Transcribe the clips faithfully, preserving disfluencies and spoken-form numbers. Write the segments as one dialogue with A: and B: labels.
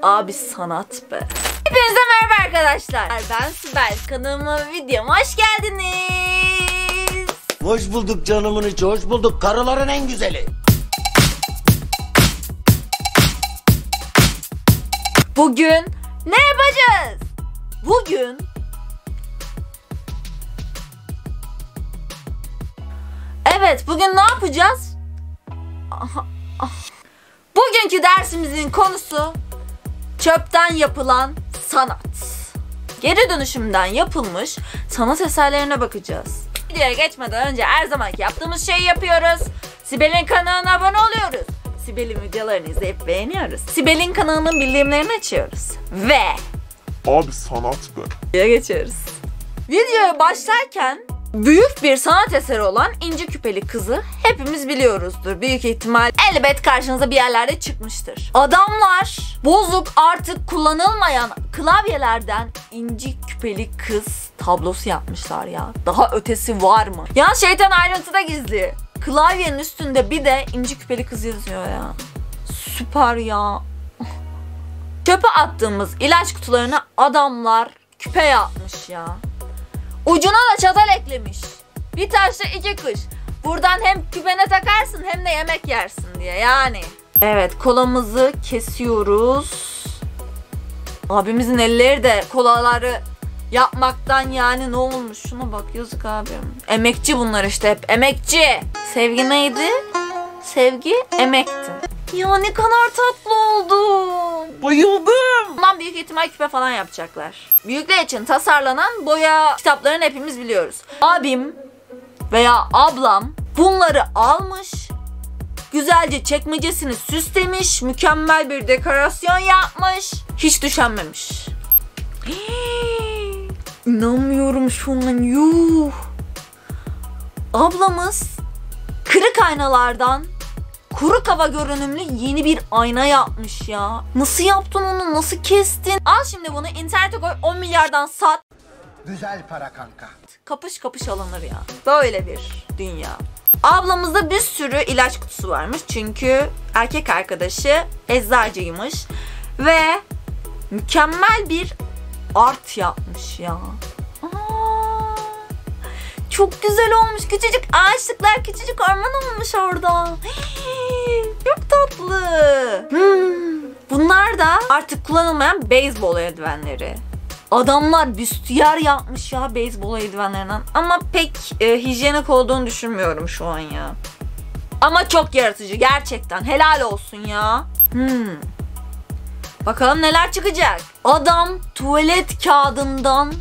A: Abi sanat be. Hepinize merhaba arkadaşlar. Ben Sibel. Kanalıma, videoma hoş geldiniz.
B: Hoş bulduk canımın içi, hoş bulduk. Karıların en güzeli.
A: Bugün ne yapacağız? Bugün Evet, bugün ne yapacağız? Aha, ah. Bugünkü dersimizin konusu çöpten yapılan sanat. Geri dönüşümden yapılmış sanat eserlerine bakacağız. Videoya geçmeden önce her zamanki yaptığımız şeyi yapıyoruz. Sibel'in kanalına abone oluyoruz. Sibel'in videolarını izleyip beğeniyoruz. Sibel'in kanalının bildirimlerini açıyoruz. Ve
C: abi sanat be.
A: Videoya geçiyoruz. Videoya başlarken büyük bir sanat eseri olan İnci Küpeli Kızı hepimiz biliyoruzdur. Büyük ihtimal elbet karşınıza bir yerlerde çıkmıştır. Adamlar bozuk, artık kullanılmayan klavyelerden İnci Küpeli Kız tablosu yapmışlar ya. Daha ötesi var mı? Ya şeytan ayrıntıda gizli. Klavyenin üstünde bir de İnci Küpeli Kız yazıyor ya. Süper ya. Çöpe attığımız ilaç kutularına adamlar küpe yapmış ya. Ucuna da çatal eklemiş. Bir taşla iki kuş. Buradan hem küpene takarsın hem de yemek yersin diye yani. Evet, kolamızı kesiyoruz. Abimizin elleri de kolaları yapmaktan yani ne olmuş? Şuna bak, yazık abim. Emekçi bunlar işte, hep emekçi. Sevgi neydi? Sevgi emekti. Ya ne kadar tatlı oldum. Bayıldım. Bundan büyük ihtimal küpe falan yapacaklar. Büyükler için tasarlanan boya kitaplarını hepimiz biliyoruz. Abim veya ablam bunları almış, güzelce çekmecesini süslemiş, mükemmel bir dekorasyon yapmış, hiç düşünmemiş. Hii, İnanmıyorum şu an, yuh. Ablamız kırık aynalardan kuru kava görünümlü yeni bir ayna yapmış ya. Nasıl yaptın onu? Nasıl kestin? Al şimdi bunu internete koy, on milyardan sat.
B: Güzel para kanka.
A: Kapış kapış alınır ya. Böyle bir dünya. Ablamızda bir sürü ilaç kutusu varmış. Çünkü erkek arkadaşı eczacıymış. Ve mükemmel bir art yapmış ya. Aa, çok güzel olmuş. Küçücük ağaçlıklar, küçücük orman olmuş orada. Çok tatlı. Hmm. Bunlar da artık kullanılmayan beyzbol eldivenleri. Adamlar büstiyer yapmış ya beyzbol eldivenlerinden. Ama pek e, hijyenik olduğunu düşünmüyorum şu an ya. Ama çok yaratıcı gerçekten. Helal olsun ya. Hmm. Bakalım neler çıkacak. Adam tuvalet kağıdından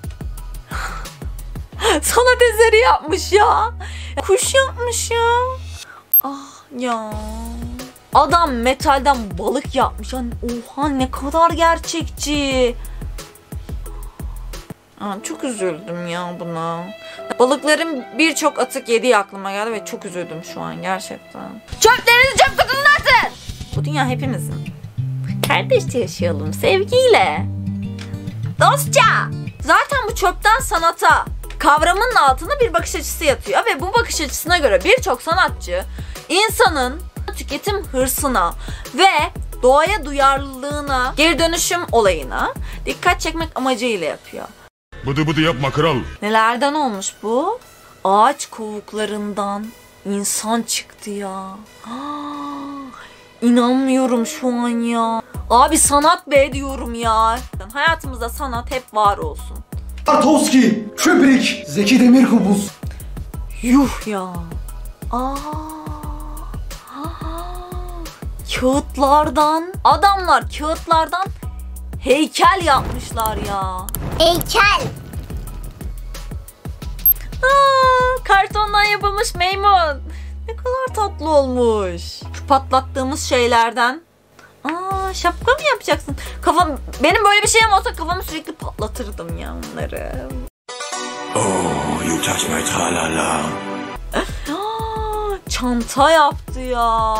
A: sanat eseri yapmış ya. Kuş yapmış ya. Ah ya. Adam metalden balık yapmış. Yani oha, ne kadar gerçekçi. Aa, çok üzüldüm ya buna. Balıkların birçok atık yediği aklıma geldi ve çok üzüldüm şu an gerçekten. Çöplerinizi çöp kutusuna atın. Bu dünya hepimizin. Kardeşçe yaşayalım sevgiyle. Dostça. Zaten bu çöpten sanata kavramının altında bir bakış açısı yatıyor ve bu bakış açısına göre birçok sanatçı insanın tüketim hırsına ve doğaya duyarlılığına, geri dönüşüm olayına dikkat çekmek amacıyla yapıyor.
C: Bıdı bıdı yapma kral.
A: Nelerden olmuş bu? Ağaç kovuklarından insan çıktı ya. İnanmıyorum şu an ya. Abi sanat be diyorum ya. Hayatımızda sanat hep var olsun.
D: Tarkovski, Kubrick, Zeki Demirkubuz.
A: Yuh ya. Aa. Kağıtlardan, adamlar kağıtlardan heykel yapmışlar ya.
E: Heykel.
A: Aa, kartondan yapılmış maymun. Ne kadar tatlı olmuş. Şu patlattığımız şeylerden. Aa, şapka mı yapacaksın? Kafam, benim böyle bir şeyim olsa kafamı sürekli patlatırdım ya onları.
B: Oh, you touch my tralala.
A: Çanta yaptı ya.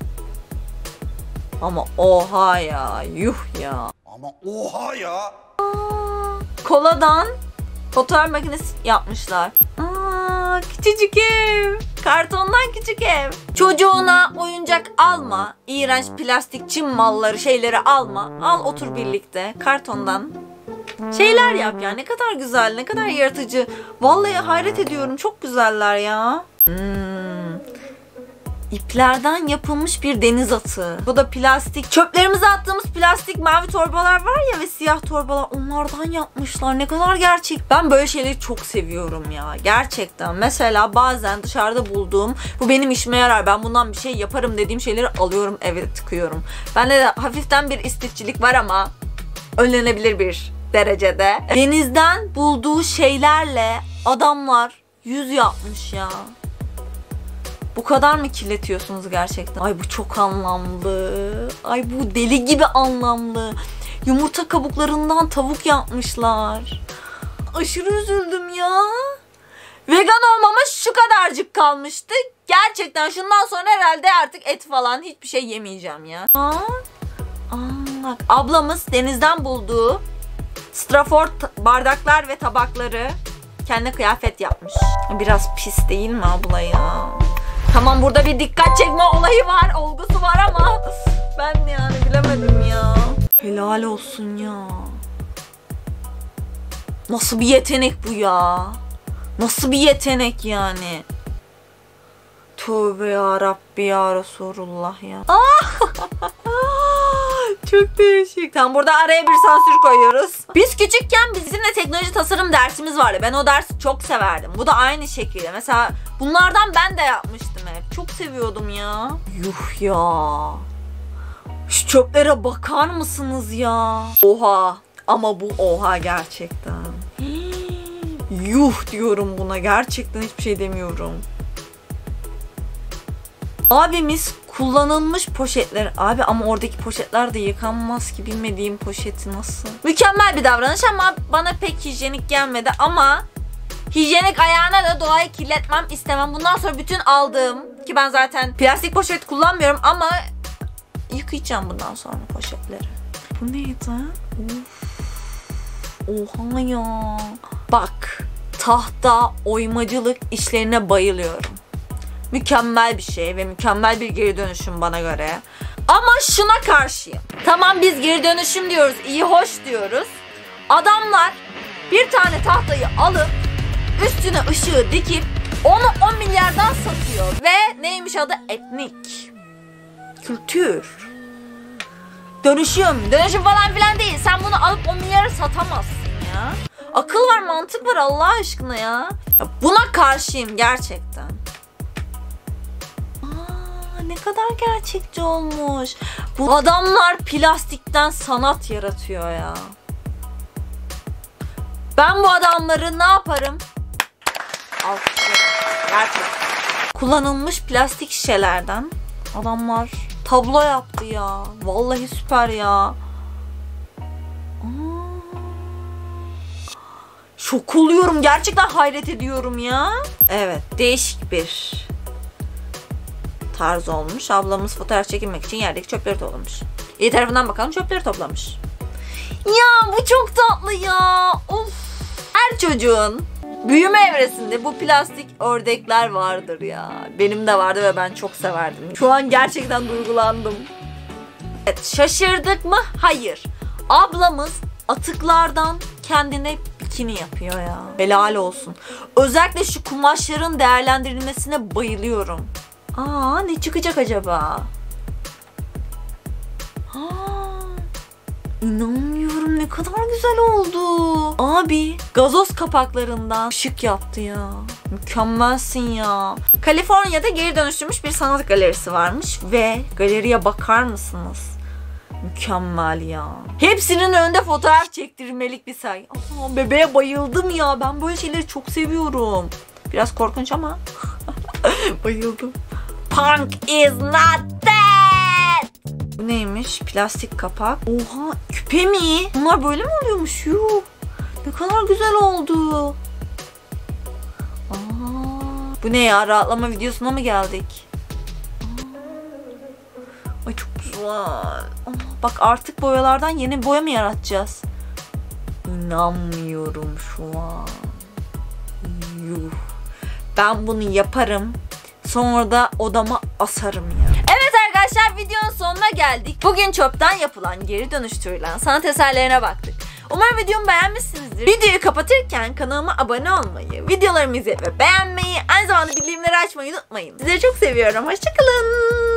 A: Ama oha ya, yuh ya.
B: Ama oha ya.
A: Aa, koladan fotoğraf makinesi yapmışlar. Aa, küçücük ev. Kartondan küçük ev. Çocuğuna oyuncak alma. İğrenç plastik Çin malları şeyleri alma. Al otur birlikte. Kartondan şeyler yap ya. Ne kadar güzel, ne kadar yaratıcı. Vallahi hayret ediyorum. Çok güzeller ya. Hmm. İplerden yapılmış bir deniz atı. Bu da plastik. Çöplerimize attığımız plastik mavi torbalar var ya ve siyah torbalar. Onlardan yapmışlar. Ne kadar gerçek. Ben böyle şeyleri çok seviyorum ya. Gerçekten. Mesela bazen dışarıda bulduğum, bu benim işime yarar, ben bundan bir şey yaparım dediğim şeyleri alıyorum, eve tıkıyorum. Bende de hafiften bir istifçilik var ama önlenebilir bir derecede. Denizden bulduğu şeylerle adamlar yüz yapmış ya. Bu kadar mı kirletiyorsunuz gerçekten? Ay bu çok anlamlı. Ay bu deli gibi anlamlı. Yumurta kabuklarından tavuk yapmışlar. Aşırı üzüldüm ya. Vegan olmama şu kadarcık kalmıştı. Gerçekten şundan sonra herhalde artık et falan hiçbir şey yemeyeceğim ya. Aa, aa, bak ablamız denizden bulduğu Strafor bardaklar ve tabakları kendine kıyafet yapmış. Biraz pis değil mi abla ya? Tamam burada bir dikkat çekme olayı var, olgusu var ama ben yani bilemedim ya. Helal olsun ya. Nasıl bir yetenek bu ya? Nasıl bir yetenek yani? Tövbe ya Rabbi ya Resulullah ya. Çok değişik. Tamam burada araya bir sansür koyuyoruz. Biz küçükken bizim de teknoloji tasarım dersimiz vardı. Ben o dersi çok severdim. Bu da aynı şekilde. Mesela bunlardan ben de yapmıştım hep. Çok seviyordum ya. Yuh ya. Şu çöplere bakar mısınız ya? Oha. Ama bu oha gerçekten. Yuh diyorum buna. Gerçekten hiçbir şey demiyorum. Abimiz kullanılmış poşetler. Abi ama oradaki poşetler de yıkanmaz ki, bilmediğim poşeti nasıl. Mükemmel bir davranış ama bana pek hijyenik gelmedi ama hijyenik ayağına da doğayı kirletmem istemem. Bundan sonra bütün aldığım, ki ben zaten plastik poşet kullanmıyorum ama yıkayacağım bundan sonra poşetleri. Bu neydi? Of. Oha ya. Bak, tahta oymacılık işlerine bayılıyorum. Mükemmel bir şey ve mükemmel bir geri dönüşüm bana göre. Ama şuna karşıyım. Tamam biz geri dönüşüm diyoruz, iyi hoş diyoruz. Adamlar bir tane tahtayı alıp üstüne ışığı dikip onu on milyardan satıyor. Ve neymiş adı? Etnik kültür. Dönüşüm. Dönüşüm falan filan değil. Sen bunu alıp on milyara satamazsın ya. Akıl var, mantık var Allah aşkına ya. Buna karşıyım gerçekten. Ne kadar gerçekçi olmuş. Bu adamlar plastikten sanat yaratıyor ya. Ben bu adamları ne yaparım? Alkışlarım. Gerçekten. Kullanılmış plastik şişelerden adamlar tablo yaptı ya. Vallahi süper ya. Aa. Şok oluyorum. Gerçekten hayret ediyorum ya. Evet. Değişik bir tarz olmuş. Ablamız fotoğraf çekilmek için yerdeki çöpleri toplamış. İyi tarafından bakalım, çöpleri toplamış. Ya bu çok tatlı ya. Of. Her çocuğun büyüme evresinde bu plastik ördekler vardır ya. Benim de vardı ve ben çok severdim. Şu an gerçekten duygulandım. Evet, şaşırdık mı? Hayır. Ablamız atıklardan kendine bikini yapıyor ya. Helal olsun. Özellikle şu kumaşların değerlendirilmesine bayılıyorum. Aa, ne çıkacak acaba? Aa, inanmıyorum, ne kadar güzel oldu. Abi gazoz kapaklarından ışık yaptı ya. Mükemmelsin ya. Kaliforniya'da geri dönüştürmüş bir sanat galerisi varmış ve galeriye bakar mısınız? Mükemmel ya. Hepsinin önünde fotoğraf çektirmelik bir sergi. Aa, bebeğe bayıldım ya. Ben böyle şeyleri çok seviyorum. Biraz korkunç ama bayıldım. Punk is not dead. Bu neymiş? Plastik kapak. Oha, küpe mi? Bunlar böyle mi oluyormuş? Yuh. Ne kadar güzel oldu. Aa, bu ne ya? Rahatlama videosuna mı geldik? Aa. Ay çok güzel. Aa, bak artık boyalardan yeni boya mı yaratacağız? İnanmıyorum şu an. Yuh. Ben bunu yaparım Sonra da odama asarım ya. Evet arkadaşlar, videonun sonuna geldik. Bugün çöpten yapılan, geri dönüştürülen sanat eserlerine baktık. Umarım videomu beğenmişsinizdir. Videoyu kapatırken kanalıma abone olmayı, videolarımı izlemeyi ve beğenmeyi, aynı zamanda bildirimleri açmayı unutmayın. Sizleri çok seviyorum. Hoşçakalın.